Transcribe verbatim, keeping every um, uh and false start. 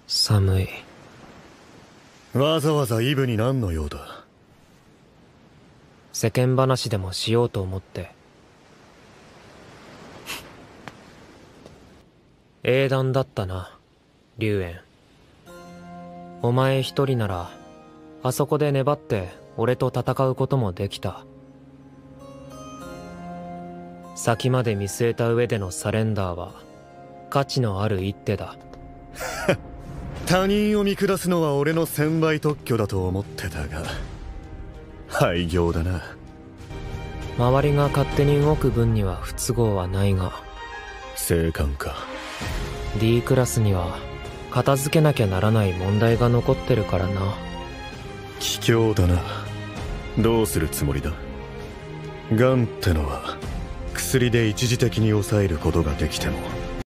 寒い。 わざわざイブに何の用だ。 世間話でもしようと思って。英断だったな、龍炎。お前一人ならあそこで粘って俺と戦うこともできた。先まで見据えた上でのサレンダーは価値のある一手だ。 他人を見下すのは俺の専売特許だと思ってたが廃業だな。 周りが勝手に動く分には不都合はないが、 正官か。 D クラスには片付けなきゃならない問題が残ってるからな。 卑怯だな。どうするつもりだ。ガンってのは薬で一時的に抑えることができても